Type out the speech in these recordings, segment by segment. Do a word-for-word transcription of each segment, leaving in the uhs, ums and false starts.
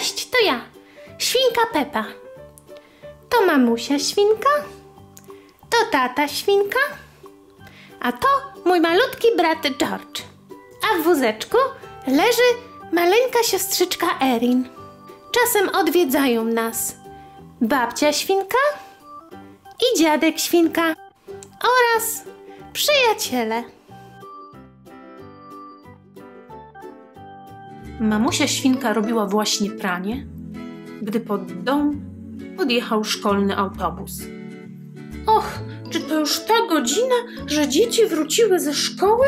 Cześć, to ja, świnka Pepa. To mamusia świnka, to tata świnka, a to mój malutki brat George. A w wózeczku leży maleńka siostrzyczka Erin. Czasem odwiedzają nas babcia świnka i dziadek świnka oraz przyjaciele. Mamusia świnka robiła właśnie pranie, gdy pod dom podjechał szkolny autobus. Och, czy to już ta godzina, że dzieci wróciły ze szkoły?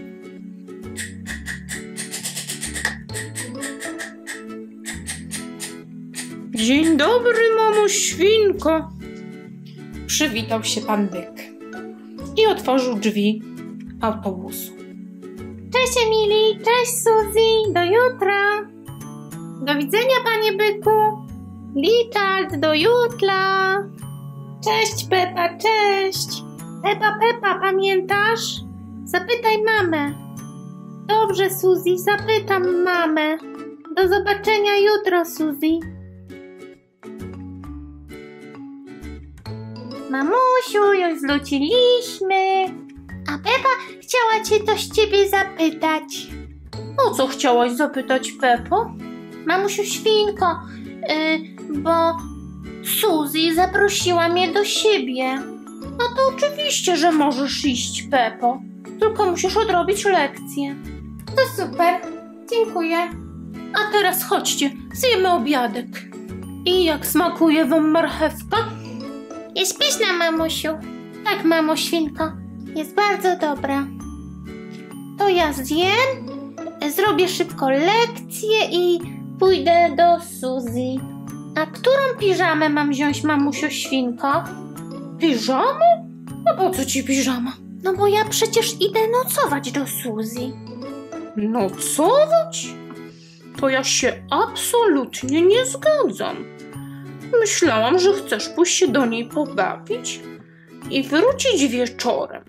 Dzień dobry, mamo świnko! Przywitał się pan byk i otworzył drzwi autobusu. Cześć Emily, cześć Suzy, do jutra. Do widzenia, panie byku. Richard, do jutra. Cześć Pepa, cześć. Pepa, Pepa, pamiętasz? Zapytaj mamę. Dobrze, Suzy, zapytam mamę. Do zobaczenia jutro, Suzy. Mamusiu, już zlecieliśmy. A Pepa chciała cię coś ciebie zapytać. O co chciałaś zapytać, Pepo? Mamusiu świnko, yy, bo Suzy zaprosiła mnie do siebie. No to oczywiście, że możesz iść, Pepo. Tylko musisz odrobić lekcję. To super, dziękuję. A teraz chodźcie, zjemy obiadek. I jak smakuje wam marchewka? Jest pyszna, mamusiu. Tak, mamo świnko. Jest bardzo dobra. To ja zjem, zrobię szybko lekcję i pójdę do Suzy. A którą piżamę mam wziąć, mamusiu świnko? Piżamę? A po co ci piżama? No bo ja przecież idę nocować do Suzy. Nocować? To ja się absolutnie nie zgadzam. Myślałam, że chcesz pójść się do niej pobawić i wrócić wieczorem.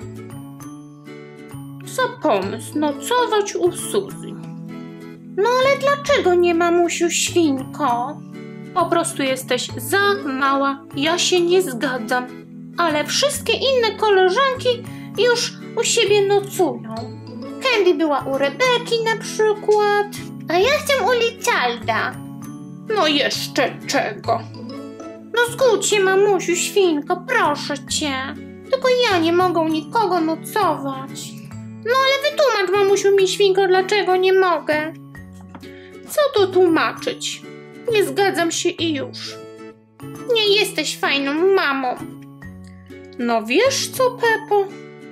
Za pomysł nocować u Suzy. No ale dlaczego nie, mamusiu świnko? Po prostu jesteś za mała, ja się nie zgadzam. Ale wszystkie inne koleżanki już u siebie nocują. Candy była u Rebeki na przykład, a ja chcę u Richarda. No jeszcze czego? No zgódź się, mamusiu świnko, proszę cię. Tylko ja nie mogę nikogo nocować. No ale wytłumacz, mamusiu mi świnko, dlaczego nie mogę. Co tu tłumaczyć? Nie zgadzam się i już. Nie jesteś fajną mamą. No wiesz co, Pepo?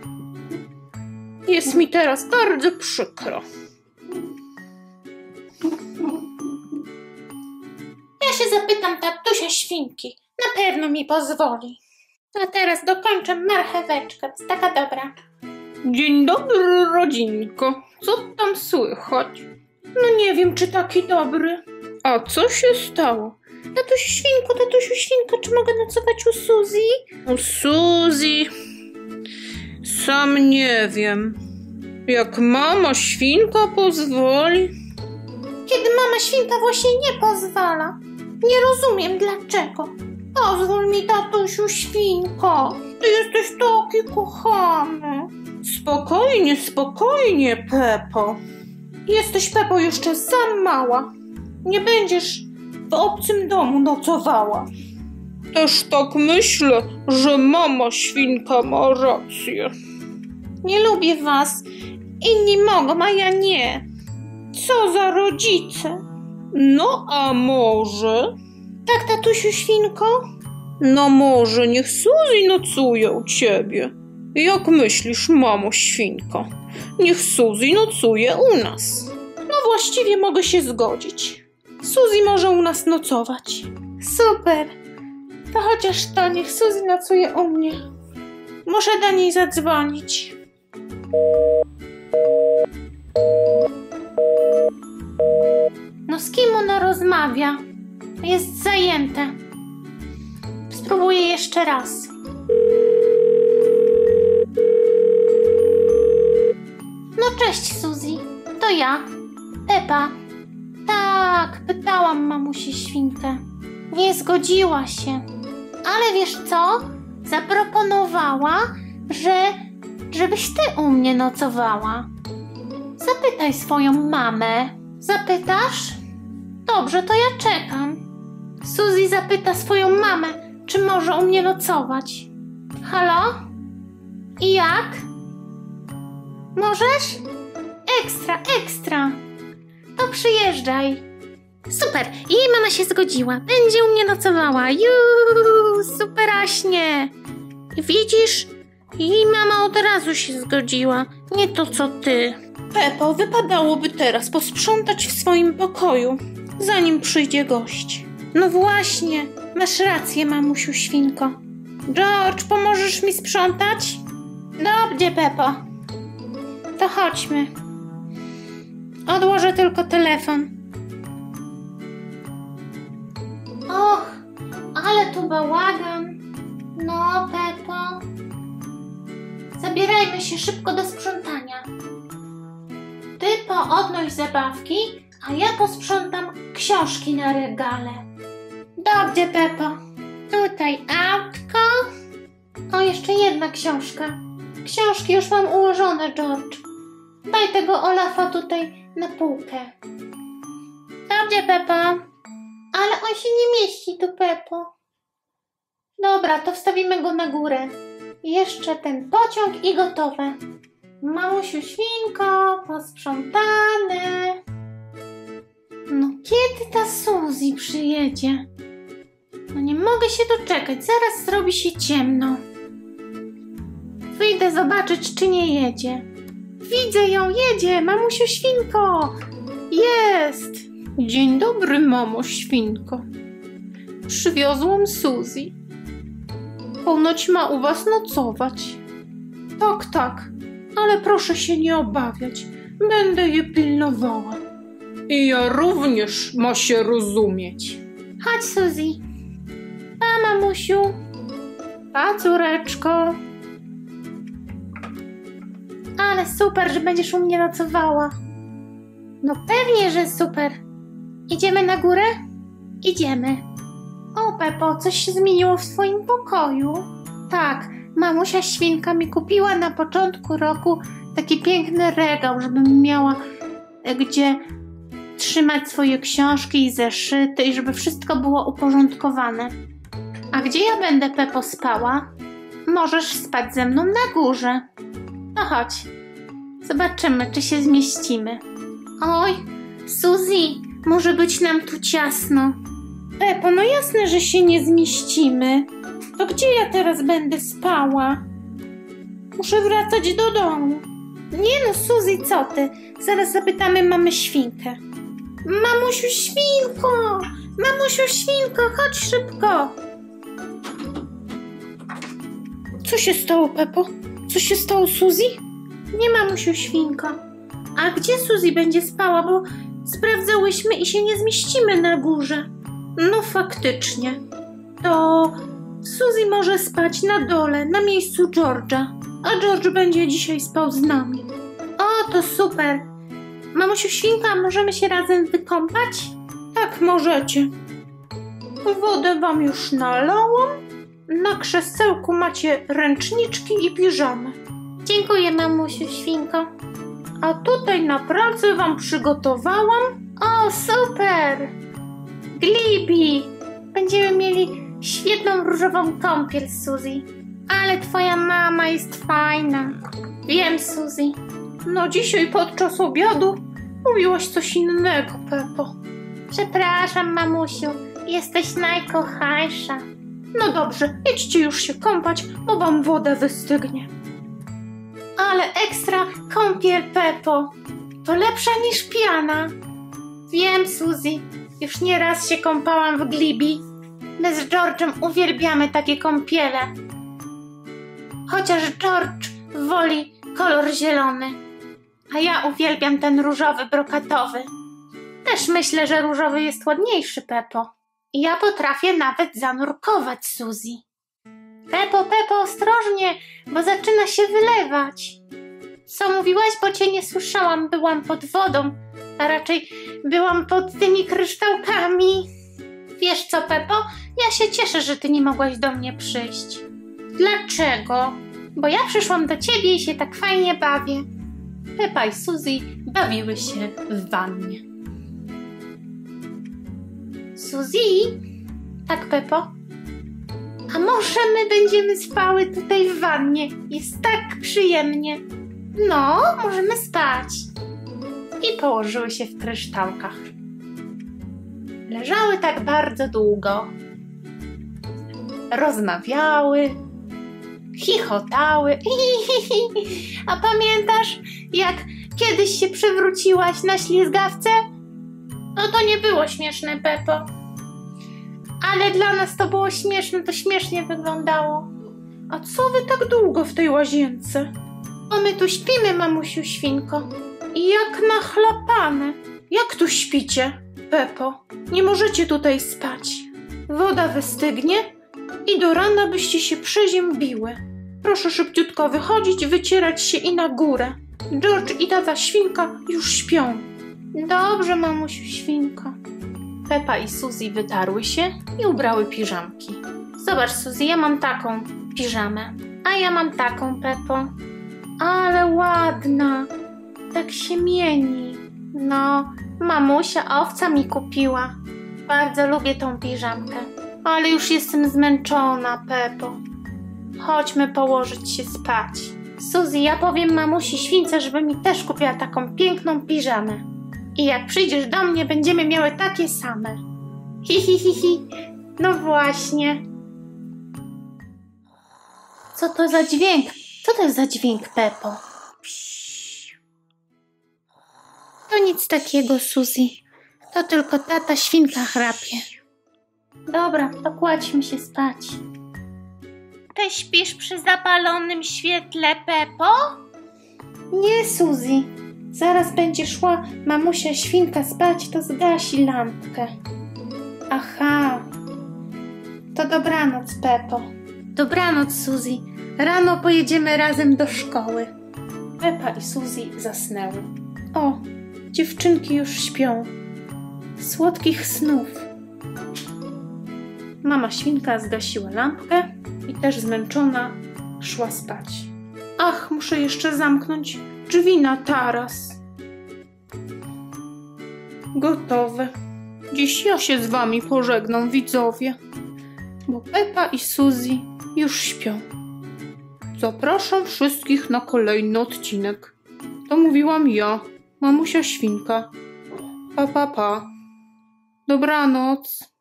Jest mi teraz bardzo przykro. Ja się zapytam tatusia świnki. Na pewno mi pozwoli. A teraz dokończę marcheweczkę. Jest taka dobra. Dzień dobry, rodzinko. Co tam słychać? No nie wiem, czy taki dobry. A co się stało? Tatusiu świnko, tatusiu świnko, czy mogę nocować u Suzy? U Suzy? Sam nie wiem. Jak mama świnka pozwoli? Kiedy mama świnka właśnie nie pozwala. Nie rozumiem dlaczego. Pozwól mi, tatusiu świnko. Ty jesteś taki kochany. Spokojnie, spokojnie, Pepo. Jesteś, Pepo, jeszcze za mała. Nie będziesz w obcym domu nocowała. Też tak myślę, że mama świnka ma rację. Nie lubię was. Inni mogą, a ja nie. Co za rodzice? No a może? Tak, tatusiu świnko? No może niech Suzy nocuje u ciebie. Jak myślisz, mamo świnko? Niech Suzy nocuje u nas. No właściwie mogę się zgodzić. Suzy może u nas nocować. Super. To chociaż to niech Suzy nocuje u mnie. Muszę do niej zadzwonić. No z kim ona rozmawia? Jest zajęte. Spróbuję jeszcze raz. No cześć, Suzy. To ja, Pepa. Tak, pytałam mamu mamusię świnkę. Nie zgodziła się. Ale wiesz co? Zaproponowała, że żebyś ty u mnie nocowała. Zapytaj swoją mamę. Zapytasz? Dobrze, to ja czekam. Suzy zapyta swoją mamę, czy może u mnie nocować. Halo? I jak? Możesz? Ekstra, ekstra. To przyjeżdżaj. Super, jej mama się zgodziła. Będzie u mnie nocowała. Juuu, superaśnie. Widzisz? Jej mama od razu się zgodziła. Nie to co ty. Pepo, wypadałoby teraz posprzątać w swoim pokoju, zanim przyjdzie gość. No właśnie, masz rację, mamusiu świnko. George, pomożesz mi sprzątać? Dobrze, Pepo. To chodźmy. Odłożę tylko telefon. Och, ale tu bałagan. No, Pepo. Zabierajmy się szybko do sprzątania. Ty poodnoś zabawki, a ja posprzątam książki na regale. Dobrze, Pepo. Tutaj autko. O, jeszcze jedna książka. Książki już mam ułożone, George. Daj tego Olafa tutaj na półkę. Dobrze, Pepo. Ale on się nie mieści tu, Pepo. Dobra, to wstawimy go na górę. Jeszcze ten pociąg i gotowe. Mamusiu świnko, posprzątane. No kiedy ta Suzy przyjedzie? No nie mogę się doczekać, zaraz zrobi się ciemno. Wyjdę zobaczyć, czy nie jedzie. Widzę ją, jedzie, mamusiu świnko. Jest. Dzień dobry, mamo świnko. Przywiozłam Suzy. Ponoć ma u was nocować. Tak, tak, ale proszę się nie obawiać. Będę je pilnowała. I ja również, ma się rozumieć. Chodź, Suzy. Pa, mamusiu. Pa, córeczko. Ale super, że będziesz u mnie nocowała. No pewnie, że super. Idziemy na górę? Idziemy. O, Pepo, coś się zmieniło w twoim pokoju? Tak, mamusia świnka mi kupiła na początku roku taki piękny regał, żebym miała gdzie trzymać swoje książki i zeszyty i żeby wszystko było uporządkowane. A gdzie ja będę, Pepo, spała? Możesz spać ze mną na górze. No chodź. Zobaczymy, czy się zmieścimy. Oj, Suzy, może być nam tu ciasno. Pepo, no jasne, że się nie zmieścimy. To gdzie ja teraz będę spała? Muszę wracać do domu. Nie no, Suzy, co ty? Zaraz zapytamy mamy świnkę. Mamusiu świnko! Mamusiu świnko, chodź szybko! Co się stało, Pepo? Co się stało, Suzy? Nie, mamusiu świnko. A gdzie Suzy będzie spała, bo sprawdzałyśmy i się nie zmieścimy na górze. No faktycznie. To Suzy może spać na dole, na miejscu George'a, a George będzie dzisiaj spał z nami. O, to super. Mamusiu świnka, możemy się razem wykąpać? Tak, możecie. Wodę wam już nalałam. Na krzesełku macie ręczniczki i piżamy. Dziękuję, mamusiu świnko. A tutaj na pralce wam przygotowałam. O, super! Glibi! Będziemy mieli świetną różową kąpiel, Suzy. Ale twoja mama jest fajna. Wiem, Suzy. No dzisiaj podczas obiadu mówiłaś coś innego, Pepo. Przepraszam, mamusiu. Jesteś najkochańsza. No dobrze, idźcie już się kąpać, bo wam woda wystygnie. Ale ekstra kąpiel, Pepo. To lepsza niż piana. Wiem, Suzy. Już nieraz się kąpałam w Glibi. My z George'em uwielbiamy takie kąpiele. Chociaż George woli kolor zielony. A ja uwielbiam ten różowy, brokatowy. Też myślę, że różowy jest ładniejszy, Pepo. I ja potrafię nawet zanurkować, Suzy. Pepo, Pepo, ostrożnie, bo zaczyna się wylewać. Co mówiłaś, bo cię nie słyszałam, byłam pod wodą, a raczej byłam pod tymi kryształkami. co, Pepo? Ja się cieszę, że ty nie mogłaś do mnie przyjść. Dlaczego? Bo ja przyszłam do ciebie i się tak fajnie bawię. Pepa i Suzy bawiły się w wannie. Suzy? Tak, Pepo? A może my będziemy spały tutaj w wannie? Jest tak przyjemnie. No, możemy spać. I położyły się w kryształkach. Leżały tak bardzo długo. Rozmawiały, chichotały. A pamiętasz, jak kiedyś się przewróciłaś na ślizgawce? No to nie było śmieszne, Pepo. Ale dla nas to było śmieszne, to śmiesznie wyglądało. A co wy tak długo w tej łazience? Bo my tu śpimy, mamusiu świnko. I jak nachlapane. Jak tu śpicie, Pepo? Nie możecie tutaj spać. Woda wystygnie i do rana byście się przeziębiły. Proszę szybciutko wychodzić, wycierać się i na górę. George i tata świnka już śpią. Dobrze, mamusiu świnko. Pepa i Suzy wytarły się i ubrały piżamki. Zobacz, Suzy, ja mam taką piżamę. A ja mam taką, Pepo. Ale ładna. Tak się mieni. No, mamusia owca mi kupiła. Bardzo lubię tą piżamkę. Ale już jestem zmęczona, Pepo. Chodźmy położyć się spać. Suzy, ja powiem mamusi śwince, żeby mi też kupiła taką piękną piżamę. I jak przyjdziesz do mnie, będziemy miały takie same. Hi, hi, hi, hi. No właśnie. Co to za dźwięk? Co to jest za dźwięk, Pepo? To nic takiego, Suzy. To tylko tata świnka chrapie. Dobra, to kładźmy się spać. Ty śpisz przy zapalonym świetle, Pepo? Nie, Suzy. Zaraz będzie szła mamusia świnka spać, to zgasi lampkę. Aha. To dobranoc, Pepo. Dobranoc, Suzy. Rano pojedziemy razem do szkoły. Pepa i Suzy zasnęły. O, dziewczynki już śpią. Słodkich snów. Mama świnka zgasiła lampkę i też zmęczona szła spać. Ach, muszę jeszcze zamknąć drzwi na taras. Gotowe. Dziś ja się z wami pożegnam, widzowie, bo Pepa i Suzy już śpią. Zapraszam wszystkich na kolejny odcinek. To mówiłam ja, mamusia świnka. Pa, pa, pa. Dobranoc.